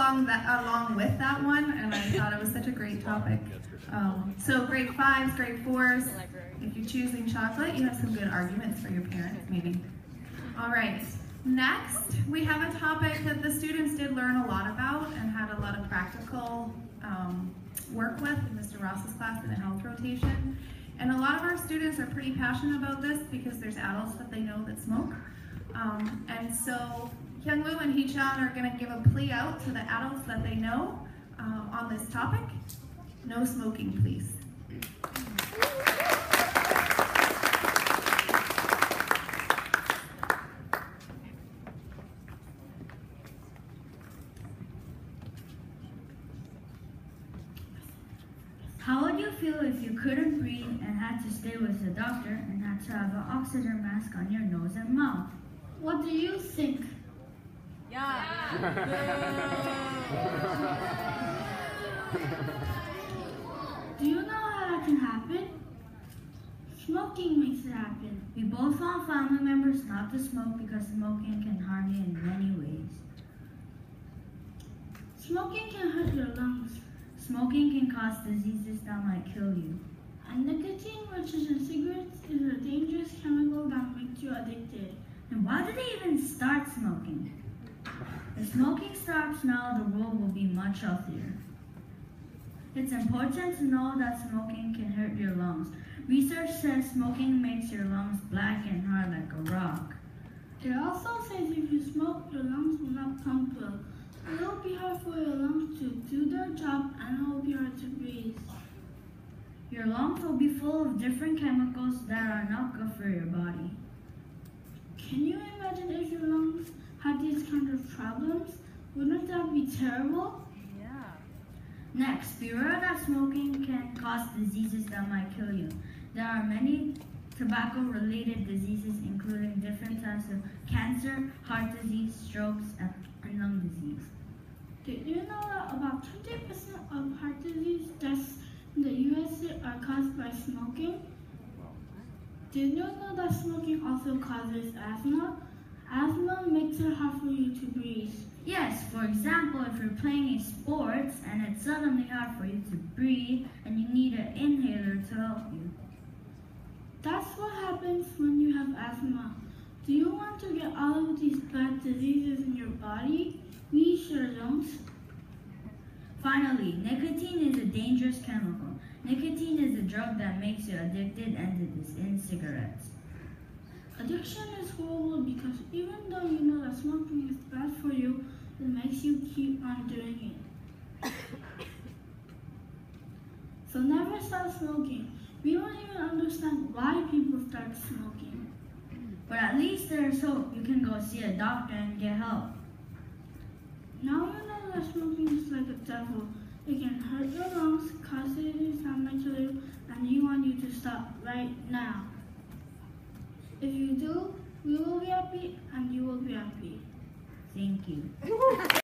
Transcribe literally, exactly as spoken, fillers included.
along that along with that one, and I thought it was such a great topic. Um, so grade fives, grade fours, if you're choosing chocolate, you have some good arguments for your parents, maybe. All right, next we have a topic that the students did learn a lot about and had a lot of practical um, work with in Mister Ross's class in the health rotation. And a lot of our students are pretty passionate about this because there's adults that they know that smoke. Um, and so Hyungwoo and Hee-chan are going to give a plea out to the adults that they know um, on this topic. No smoking, please. How would you feel if you couldn't breathe and had to stay with the doctor and had to have an oxygen mask on your nose and mouth? What do you think? Yeah. Do you know how that can happen? Smoking makes it happen. We both want family members not to smoke because smoking can harm you in many ways. Smoking can hurt your lungs. Smoking can cause diseases that might kill you. And nicotine, which is in cigarettes, is a dangerous chemical that makes you addicted. And why do they even start smoking? If smoking stops now, the world will be much healthier. It's important to know that smoking can hurt your lungs. Research says smoking makes your lungs black and hard like a rock. It also says if you smoke, your lungs will not pump well. It will be hard for your lungs to do their job and it will be hard to breathe. Your lungs will be full of different chemicals that are not good for your body. Can you imagine if your lungs had these kind of problems? Wouldn't that be terrible? Yeah. Next, beware that smoking can cause diseases that might kill you. There are many tobacco-related diseases, including different types of cancer, heart disease, strokes, and lung disease. Did you know that about twenty percent of heart disease deaths in the U S A are caused by smoking? Did you know that smoking also causes asthma? Asthma makes it hard for you to breathe. Yes, for example, if you're playing a sports and it's suddenly hard for you to breathe and you need an inhaler to help you. That's what happens when you have asthma. Do you want to get all of these bad diseases in your body? We sure don't. Finally, nicotine is a dangerous chemical. Nicotine is a drug that makes you addicted and it is in cigarettes. Addiction is horrible because even though you know that smoking is bad for you, it makes you keep on doing it. So never stop smoking. We don't even understand why people start smoking. But at least there's hope. You can go see a doctor and get help. Now you know that smoking is like a devil. It can hurt your lungs, cause damage to you, and you want you to stop right now. If you do, we will be happy and you will be happy. Thank you.